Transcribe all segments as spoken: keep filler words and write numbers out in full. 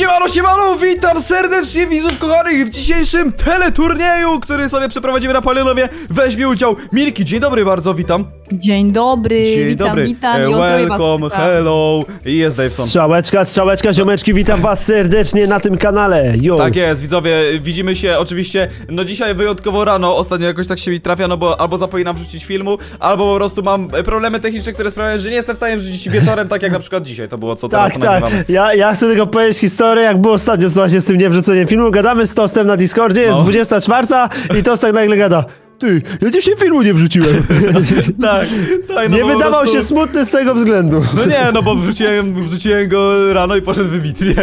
Siemano, siemano, witam serdecznie widzów kochanych w dzisiejszym teleturnieju, który sobie przeprowadzimy na Palionowie. Weźmie udział Milki. Dzień dobry bardzo, witam. Dzień dobry, Dzień witam, dobry. witam. E, welcome, hello. I jest Daveson. Strzałeczka, strzałeczka, ziomeczki, witam was serdecznie na tym kanale. Yo. Tak jest, widzowie, widzimy się oczywiście, no dzisiaj wyjątkowo rano, ostatnio jakoś tak się mi trafia, no bo albo zapominam wrzucić filmu, albo po prostu mam problemy techniczne, które sprawiają, że nie jestem w stanie wrzucić wieczorem, tak jak na przykład dzisiaj to było, co teraz Tak, tak, nagrywamy. ja, ja chcę tylko powiedzieć historię, jak było ostatnio właśnie z tym niewrzuceniem filmu. Gadamy z Tostem na Discordzie, jest No. dwudziesta czwarta i Tost tak nagle gada: ty, ja dzisiaj filmu nie wrzuciłem. Tak, tak, no Nie bo po wydawał prostu... się smutny z tego względu. No nie, no bo wrzuciłem, wrzuciłem go rano i poszedł wybitnie.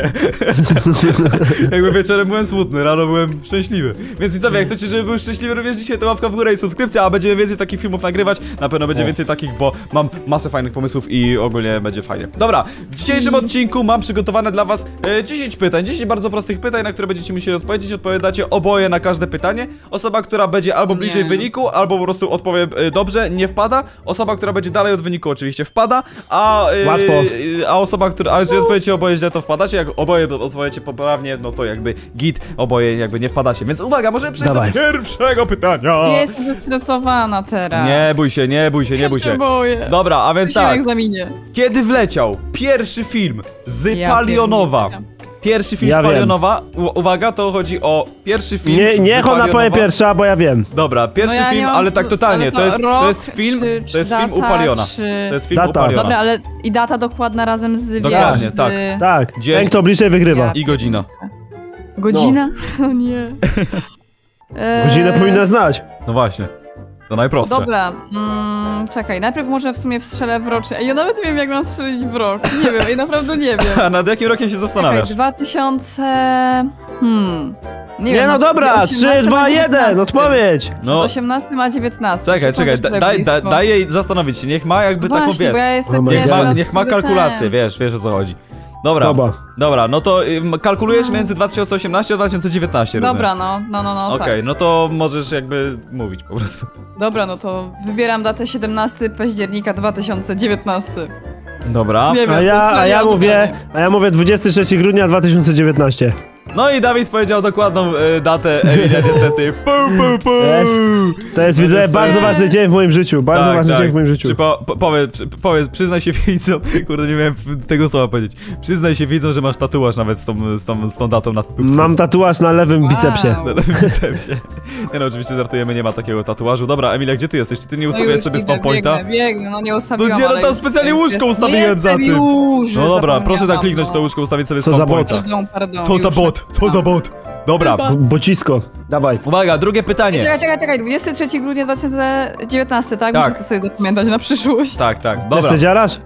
Jakby wieczorem byłem smutny, rano byłem szczęśliwy. Więc widzowie, jak chcecie, żeby był szczęśliwy również dzisiaj, to łapka w górę i subskrypcja, a będziemy więcej takich filmów nagrywać. Na pewno będzie więcej takich, bo mam masę fajnych pomysłów i ogólnie będzie fajnie. Dobra, w dzisiejszym odcinku mam przygotowane dla was e, dziesięć pytań, dziesięć bardzo prostych pytań, na które będziecie musieli odpowiedzieć. Odpowiadacie oboje na każde pytanie. Osoba, która będzie albo bliżej Nie. wyniku, albo po prostu odpowie e, dobrze, nie wpada. Osoba, która będzie dalej od wyniku, oczywiście wpada, a e, Łatwo. e, a osoba, która, a jeżeli odpowiecie oboje źle, to wpadacie. Jak oboje odpowiecie poprawnie, no to jakby git, oboje jakby nie wpadacie. Więc uwaga, możemy przejść do Dawaj. pierwszego pytania. Jestem zestresowana teraz. Nie bój się, nie bój się, nie bój Ja się. boję. Dobra, a więc Się na tak, egzaminie. kiedy wleciał pierwszy film z Ja Palionowa? pierniczę. Pierwszy film Ja z wiem. Palionowa, U uwaga, to chodzi o pierwszy film Nie, z niech ona powie Palionowa. pierwsza, bo ja wiem. Dobra, pierwszy No ja nie film, mam- ale tak totalnie, ale to jest, rok, to jest film, czy- to jest czy film u data, Paliona. czy- To jest film Data. u Paliona. Dobra, ale i data dokładna razem z, wiesz, Dokładnie, z... tak. Tak, Dzień. ten kto bliżej wygrywa. Ja- I godzina. Godzina? No nie. Eee, Godzinę powinna znać. No właśnie. To najprostsze. Dobra, mm, czekaj, najpierw może w sumie wstrzelę w rok. Ej, ja nawet nie wiem, jak mam strzelić w rok. Nie wiem, i naprawdę nie wiem. A nad jakim rokiem się Czekaj, zastanawiasz? dwa tysiące... Hmm... Nie, Nie wiem, no dobra, osiemnasty trzy, dwa, ma jeden, dziewiętnasty. odpowiedź. No, osiemnasty ma dziewiętnasty. czekaj, To czekaj, też da, tutaj daj, da, blisko. daj jej zastanowić się, niech ma jakby taką, Właśnie, wiesz, bo ja jestem Oh my pierwsza, God. ma, raz niech ma kurde kalkulację, ten. wiesz, wiesz o co chodzi. Dobra, Dobra. dobra, no to ym, kalkulujesz między dwa tysiące osiemnaście a dwa tysiące dziewiętnaście, rozumiem. Dobra, no, no, no, no, Okej, tak. no to możesz jakby mówić po prostu. Dobra, no to wybieram datę siedemnastego października dwa tysiące dziewiętnastego. Dobra. Nie wiem, A ja, to a ja co mówię, a ja mówię dwudziestego trzeciego grudnia dwa tysiące dziewiętnastego. No i Dawid powiedział dokładną y, datę, Emilia niestety. Pu, pu, pu. Jest. To jest, widzę, niestety- bardzo ważny dzień w moim życiu, bardzo Tak, ważny tak. dzień w moim życiu. Czy po, po, powiedz, przy- powiedz, przyznaj się widzom, kurde nie miałem tego słowa powiedzieć. Przyznaj się widzom, że masz tatuaż nawet z tą, z tą, z tą datą na tubsku. Mam tatuaż na lewym Wow. bicepsie. Na lewym bicepsie. Nie no, oczywiście żartujemy, nie ma takiego tatuażu. Dobra, Emilia, gdzie ty jesteś? Czy ty nie No ustawiałeś już sobie idę, spawn pointa? Biegnę, biegnę, no nie ustawiłam, No nie, no ale tam już specjalnie jest- łóżko jest- ustawiłem za jestem tym. Już, No dobra, proszę tak zapomniałam, kliknąć no. to łóżko, ustawić sobie Co spawn za pointa. bot? Pardon, pardon, Co za już bot? Co za bot? Dobra, B bocisko, dawaj. uwaga, drugie pytanie. Czekaj, czekaj, czekaj, dwudziestego trzeciego grudnia dwa tysiące dziewiętnastego, tak? Tak. Muszę to sobie zapamiętać na przyszłość. Tak, tak, Też dobra. se dziarasz?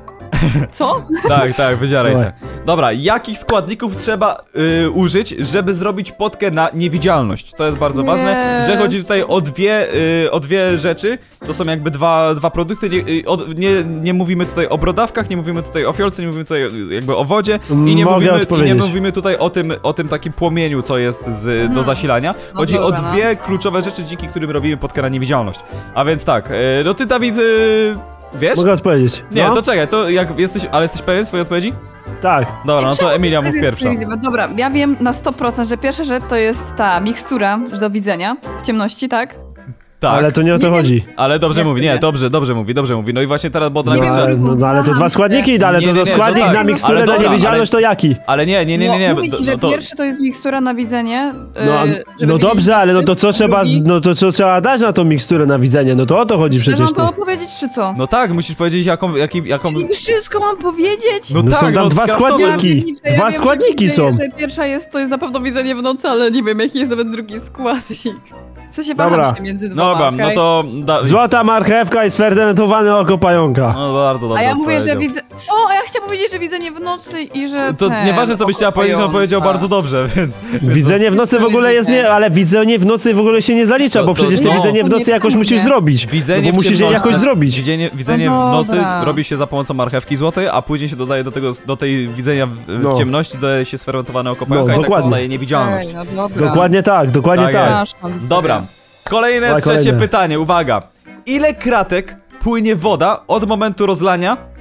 Co? Tak, tak, wydziaraj Dawaj. się. Dobra, jakich składników trzeba y, użyć, żeby zrobić potkę na niewidzialność? To jest bardzo ważne, że chodzi tutaj o dwie, y, o dwie rzeczy. To są jakby dwa, dwa produkty. Nie, y, od, nie, nie mówimy tutaj o brodawkach, nie mówimy tutaj o fiolce, nie mówimy tutaj y, jakby o wodzie i nie, Mogę mówimy, i nie odpowiedzieć. mówimy tutaj o tym, o tym takim płomieniu, co jest z, do zasilania. No Chodzi dobra, o no. dwie kluczowe rzeczy, dzięki którym robimy potkę na niewidzialność. A więc tak, y, no ty Dawid, y, wiesz? Mogę odpowiedzieć. Nie, No? to czekaj, to jak jesteś, ale jesteś pewien swojej odpowiedzi? Tak. Dobra, no Czemu to Emilia to mów jest pierwsza. sprawiedliwe? Dobra, ja wiem na sto procent, że pierwsza rzecz to jest ta mikstura do widzenia w ciemności, tak? Tak, ale, Ale to nie o to Nie wiem. chodzi. dobrze Jak mówi, to nie, nie? dobrze, dobrze mówi, dobrze mówi. No i właśnie teraz, bo dla No mnie... ale, no, no, ale to dwa składniki, ale Nie, to nie, no, nie, składnik że tak. na miksturę Ale na dobra, niewidzialność ale- to jaki? Ale nie, nie, nie, nie, nie. No, mówię ci, że to, pierwszy to jest mikstura na widzenie. No, a- yy, żeby no widzieć dobrze, ale no rzeczy. to co trzeba, Drugi- z- no to co trzeba dać na tą miksturę na widzenie? No to o to chodzi Chcesz przecież mam tu. to opowiedzieć, czy co? No tak, musisz powiedzieć jaką, jaki, jaką... Czyli wszystko mam powiedzieć? No No tak, są tam no dwa skraftować. składniki. Ja pierniczę, ja Dwa wiem, że składniki widzę, są. Że pierwsza jest, to jest na pewno widzenie w nocy, ale nie wiem, jaki jest nawet drugi składnik. W sensie waham Dobra. się między dwoma, Dobra, okej? no to... Da... Złota marchewka i sfermentowane oko pająka. No bardzo dobrze A ja mówię, że odpowiedział. widzę... Co? A ja chciałam powiedzieć, że widzenie w nocy i że To ten, nieważne co byś chciała powiedzieć, on pająka. powiedział bardzo dobrze, więc... Widzenie w nocy w ogóle jest nie, ale widzenie w nocy w ogóle się nie zalicza, To- bo to- przecież to no, widzenie w to nocy nie jakoś tak musisz mówię. zrobić. Widzenie No bo w musisz je ciemności- jakoś zrobić. Widzenie, widzenie No w nocy dobra. robi się za pomocą marchewki złotej, a później się dodaje do tego, do tej widzenia w, w No. ciemności, dodaje się sfermentowane oko pająka No, i tak dokładnie. powstaje niewidzialność. Ej, no dobra. Dokładnie tak, dokładnie Tak tak. jest. Dobra, kolejne, Dawaj, trzecie kolejne. pytanie, uwaga. Ile kratek płynie woda od momentu rozlania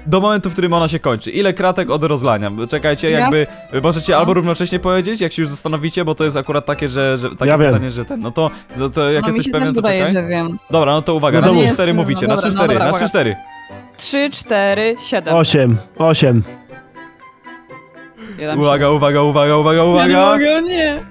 do momentu, w którym ona się kończy. Ile kratek od rozlania? Czekajcie, Ja? jakby możecie No. albo równocześnie powiedzieć, jak się już zastanowicie, bo to jest akurat takie, że, że takie Ja wiem. pytanie, że ten, no to, no to jak No mi jesteś się pewien, też to wydaje, czekaj. że wiem. Dobra, no to uwaga, No na to trzy mów. cztery mówicie, na Dobra, trzy no cztery, dobra, na uwaga. trzy cztery. trzy, cztery, siedem. osiem, osiem. Jeden, Uwaga, uwaga, uwaga, uwaga, Ja nie uwaga. mogę, nie.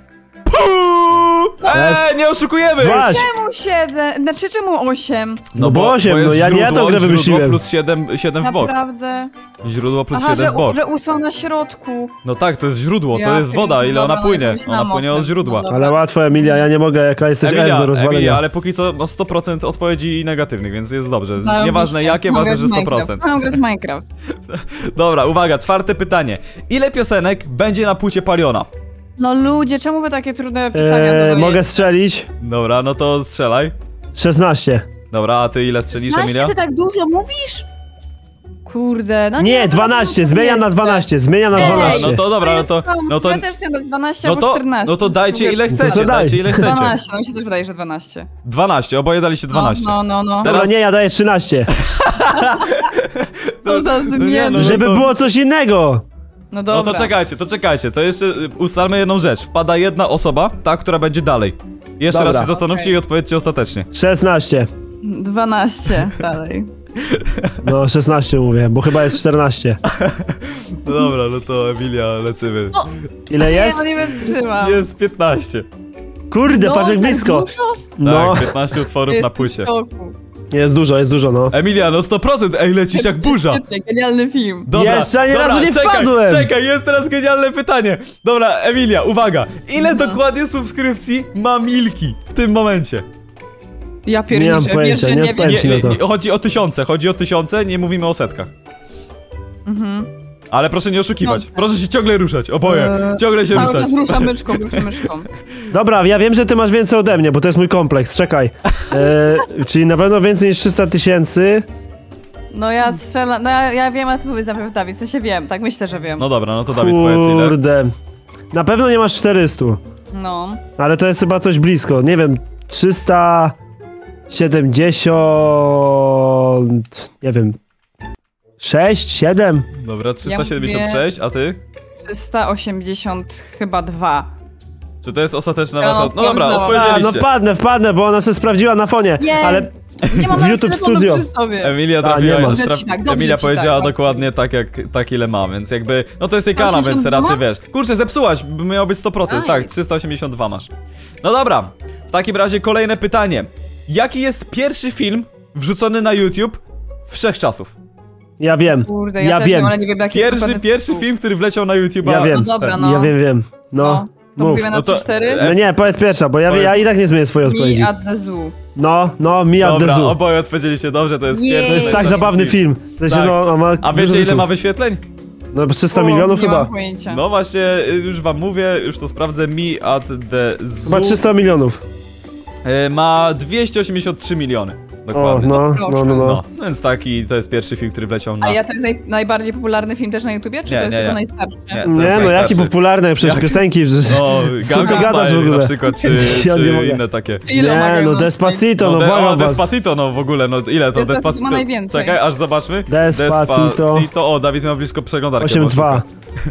Eee, nie oszukujemy! Złaś. Czemu siedem? Znaczy czemu osiem? No bo osiem, jest no ja nie ja tą źródło, grę źródło wymyśliłem. plus siedem, siedem w bok. Naprawdę? Źródło plus Aha, siedem że, w bok. że usła na środku. No tak, to jest źródło, to Ja jest woda, pierdzielę, ile ona dobra, płynie. no myślałam Ona płynie o od tym. źródła. No Ale łatwo, Emilia, ja nie mogę, jaka jesteś S do Emilia, rozwalenia. Emilia, ale póki co ma sto procent odpowiedzi negatywnych, więc jest dobrze. Zarobiście. Nieważne jakie, Mam ważne, grać że w sto Minecraft. procent. Mam grać w Minecraft. Dobra, uwaga, czwarte pytanie. Ile piosenek będzie na płycie Paliona? No ludzie, czemu wy takie trudne pytania Eee, zadajecie? mogę strzelić? Dobra, no to strzelaj. szesnaście. Dobra, a ty ile strzelisz, Znaście, Emilia? ty tak dużo mówisz? Kurde, no Nie, no, dwanaście, no, zmieniam na jest. dwanaście, zmieniam na Ej, Dobra, dwanaście. no to dobra, no jest to... koniec. No to, Ja też chcę dać dwanaście no albo to, czternaście. no to dajcie ile to chcecie, daj. dajcie ile chcecie. dwanaście, no mi się też wydaje, że dwanaście. dwanaście, oboje daliście dwanaście. No, no, no. Dobra, teraz- nie, ja daję trzynaście. Co za no nie, zmiana. no Żeby to- było coś innego. No No dobra. to czekajcie, to czekajcie, to jeszcze y, ustalmy jedną rzecz. Wpada jedna osoba, ta, która będzie dalej. Jeszcze Dobra. raz się zastanówcie Okej. i odpowiedzcie ostatecznie. szesnaście. dwanaście dalej. No, szesnaście mówię, bo chyba jest czternaście. No dobra, no to Emilia, lecymy. No. Ile jest? Nie, no nie wytrzymam. Jest piętnaście. Kurde, No, patrz jak tak blisko. dużo? No, Tak, piętnaście utworów Jestem na w płycie. szoku. jest dużo, jest dużo, no. Emilia, no sto procent, ej, lecisz jak burza. Świetnie, genialny film. Dobra, Jeszcze ani dobra, razu nie czekaj, wpadłem. Czekaj, jest teraz genialne pytanie. Dobra, Emilia, uwaga. Ile No. dokładnie subskrypcji ma Milki w tym momencie? Ja Nie mam pierniczę, wiesz, pojęcia, że nie nie mam wiem. pojęcia. Nie, no nie, to. nie, chodzi o tysiące, chodzi o tysiące, nie mówimy o setkach. Mhm. Ale proszę nie oszukiwać, No. proszę się ciągle ruszać, oboje, Eee, ciągle się Cały ruszać. czas ruszam myszką, ruszam myszką. Dobra, ja wiem, że ty masz więcej ode mnie, bo to jest mój kompleks, czekaj. E, czyli na pewno więcej niż trzysta tysięcy. No ja strzelam, no ja, ja wiem, a ty powiedz najpierw Dawid, w sensie wiem, tak myślę, że wiem. No dobra, no to Dawid, powiedz ile. Kurde. Na pewno nie masz czterysta, No. ale to jest chyba coś blisko. Nie wiem, trzysta siedemdziesiąt... Nie wiem... sześć, siedem? Dobra, trzysta siedemdziesiąt sześć, a ty? trzysta osiemdziesiąt chyba dwa. Czy to jest ostateczna Ja wasza... mam No dobra, sprawdzałam. A, no odpowiedzieliście. wpadnę, wpadnę, bo ona się sprawdziła na fonie, Jest. ale... Nie mam W nawet YouTube telefonu Studio. przy sobie. Emilia A, trafiła, nie ma. Dobrze traf... ci tak, dobrze Emilia ci powiedziała tak, dokładnie tak, jak tak ile ma, więc jakby... No to jest jej kanał, więc osiemdziesiąt dwa? raczej wiesz. Kurczę, zepsułaś, by miało być sto procent, Aj. tak, trzysta osiemdziesiąt dwa masz. No dobra, w takim razie kolejne pytanie. Jaki jest pierwszy film wrzucony na YouTube wszechczasów? Ja wiem, Kurde, ja, ja też wiem, wiem, ale nie wiem jaki Pierwszy, pierwszy film, który wleciał na YouTube. Ja wiem. No dobra, no. ja wiem, wiem. No, No, to mów. mówimy na No to- trzy cztery? e, No nie, powiedz pierwsza, bo ja, Powiedz. ja i tak nie zmienię swojej odpowiedzi. Me at the zoo. No, no, mi at the Dobra, zoo. oboje odpowiedzieliście dobrze, to jest Nie. pierwszy. To jest tak najstarszy zabawny film. W sensie, Tak. no, on ma A dużo wiecie ile rysów. ma wyświetleń? No trzysta O, milionów nie chyba. mam pojęcia. No właśnie, y, już wam mówię, już to sprawdzę. Me at the Zoo Chyba trzysta milionów. y, ma dwieście osiemdziesiąt trzy miliony. O, Dokładnie. no, proszę. no, no, No, no. więc taki, to jest pierwszy film, który wleciał na... A ja to jest naj, najbardziej popularny film też na YouTubie, czy Nie, to jest nie, tylko nie. najstarszy? Nie. To jest Nie, no jaki najstarszy. popularny, przecież Jak- piosenki. No, Co ty Gangnam gadasz w Style ogóle? na przykład, czy, Ja nie czy mogę. inne takie. Ile ma Nie, no Gangnam Despacito, No, no de, o, błagam was. Despacito, no w ogóle, no ile to? Despacito ma najwięcej. Czekaj, aż zobaczmy. Despacito. Despacito. O, Dawid miał blisko przeglądarkę. osiem dwa.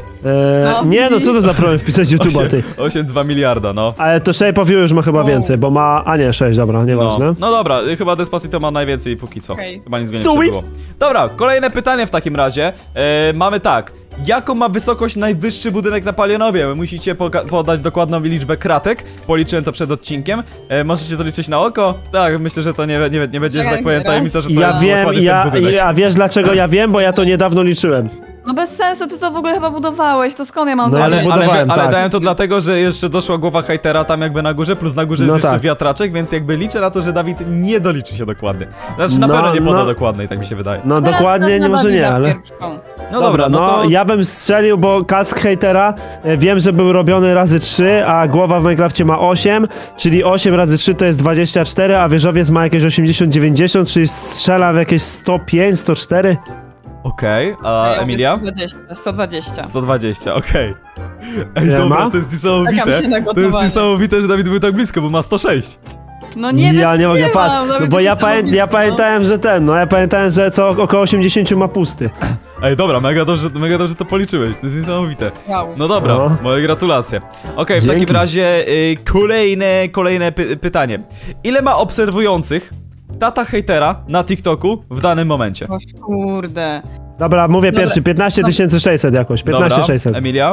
E, No, nie, no widzisz? co to za problem wpisać YouTube'a, ty. osiem przecinek dwa miliarda, no. Ale to Shape of You już ma chyba O. więcej, bo ma... A nie, sześć, dobra, No, nieważne. no dobra, y, chyba Despacito ma najwięcej póki co. Okej. Chyba nic go nie Co? było. Dobra, kolejne pytanie w takim razie. E, mamy tak. Jaką ma wysokość najwyższy budynek na Palionowie? Musicie poka- podać dokładną liczbę kratek. Policzyłem to przed odcinkiem. E, możecie to liczyć na oko? Tak, myślę, że to nie, nie, nie będzie, że tak Czekaj, powiem, raz. tajemnica, że to Ja jest wiem, dokładnie ja, ten budynek. ja, wiesz dlaczego ja wiem, bo ja to niedawno liczyłem. No bez sensu, ty to w ogóle chyba budowałeś, to skąd ja mam No, to ale wiedzieć? Ale, ale, budowałem, ale tak. dałem to dlatego, że jeszcze doszła głowa hejtera tam jakby na górze, plus na górze jest No jeszcze tak. wiatraczek, więc jakby liczę na to, że Dawid nie doliczy się dokładnie. Znaczy na No, pewno nie poda no. dokładnej, tak mi się wydaje. No Teraz dokładnie, czas na nie może nie, Dawida ale... pierwszą. No dobra, no to... ja bym strzelił, bo kask hejtera e, wiem, że był robiony razy trzy, a głowa w Minecrafcie ma osiem, czyli osiem razy trzy to jest dwadzieścia cztery, a wieżowiec ma jakieś osiemdziesiąt dziewięćdziesiąt, czyli strzelam w jakieś sto pięć, sto cztery. Okej, A a ja mówię Emilia? sto dwadzieścia. sto dwadzieścia. sto dwadzieścia, okej. Ej, Ile dobra, ma? to jest Czekam niesamowite. się na To jest gotowanie. niesamowite, że Dawid był tak blisko, bo ma sto sześć. No nie ja nie mogę, wytrzymam, patrz, no no to bo ja, jest pamię ja niesamowite, pamiętałem, że ten, no ja pamiętałem, że co około osiemdziesiąt ma pusty. Ej, dobra, mega dobrze, mega dobrze to policzyłeś, to jest niesamowite. no. Wow. No dobra, No. moje gratulacje. Okej, w Dzięki. takim razie y, kolejne, kolejne py pytanie. Ile ma obserwujących tata hejtera na TikToku w danym momencie? Boż, kurde. Dobra, mówię Dobra. pierwszy, piętnaście tysięcy sześćset jakoś, piętnaście tysięcy sześćset. Dobra, Emilia?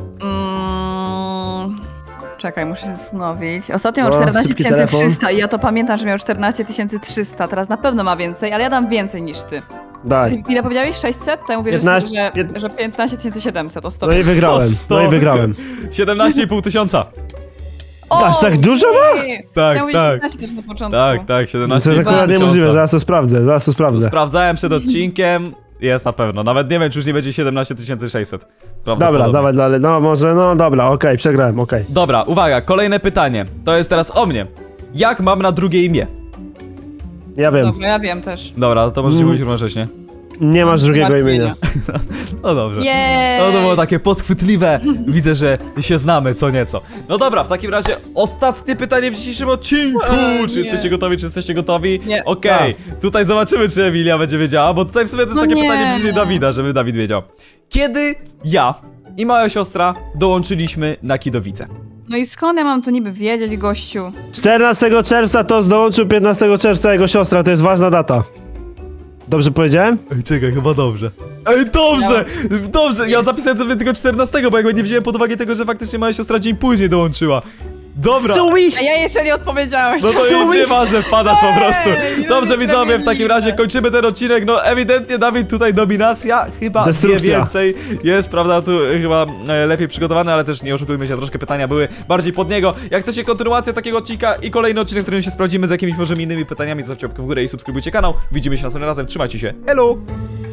Mm, czekaj, muszę się zastanowić. Ostatnio miał No, czternaście szybki tysięcy telefon. trzysta i ja to pamiętam, że miał czternaście tysięcy trzysta. Teraz na pewno ma więcej, ale ja dam więcej niż ty. Daj. Ty ile powiedziałeś? sześćset? To ja mówię, piętnaście że, pięt- że piętnaście tysięcy siedemset, o sto. No i wygrałem, O, sto. no i wygrałem. siedemnaście i pół tysiąca. O, Aż tak dużo ma? nie. Tak, Chciałam mówić tak. szesnaście też na początku. Tak, tak, No siedemnaście to i jest pół akurat tysiąca. niemożliwe, zaraz to sprawdzę, zaraz to sprawdzę. Sprawdzałem przed odcinkiem, jest na pewno. Nawet nie wiem, czy już nie będzie siedemnaście tysięcy sześćset. Dobra, dawaj dalej, no może, no dobra, okej, przegrałem, okej. Dobra, uwaga, kolejne pytanie. To jest teraz o mnie. Jak mam na drugie imię? Ja wiem, Dobra, ja wiem też. Dobra, to możecie Mm. mówić równocześnie. nie masz drugiego Zmartwienia. imienia. No dobrze. Jej! No to było takie podchwytliwe. Widzę, że się znamy co nieco. No dobra, w takim razie ostatnie pytanie w dzisiejszym odcinku. Eee, Czy nie. jesteście gotowi, czy jesteście gotowi? Nie. Okej, tutaj zobaczymy, czy Emilia będzie wiedziała, bo tutaj w sumie to jest No takie nie. pytanie bliżej Dawida, żeby Dawid wiedział. Kiedy ja i moja siostra dołączyliśmy na Kidowice? No i skąd ja mam to niby wiedzieć, gościu? czternastego czerwca to dołączył piętnastego czerwca jego siostra, to jest ważna data. Dobrze powiedziałem? Ej, czekaj, chyba dobrze. Ej, dobrze! Dobrze! Ja zapisałem sobie tylko czternastego, bo jakby nie wziąłem pod uwagę tego, że faktycznie moja siostra dzień później dołączyła. Dobra! Sui! A ja jeszcze nie odpowiedziałeś. No to Sumi! nieważne, wpadasz po prostu. Ej, Dobrze no widzowie, w takim razie kończymy ten odcinek. No ewidentnie Dawid tutaj dominacja, chyba nie Destrukcja. więcej. Jest, prawda, tu e, chyba e, lepiej przygotowany, ale też nie oszukujmy się, troszkę pytania były bardziej pod niego. Jak chcecie kontynuację takiego odcinka i kolejny odcinek, w którym się sprawdzimy z jakimiś może innymi pytaniami, zostawcie łapkę w górę i subskrybujcie kanał. Widzimy się następnym razem, trzymajcie się, elo!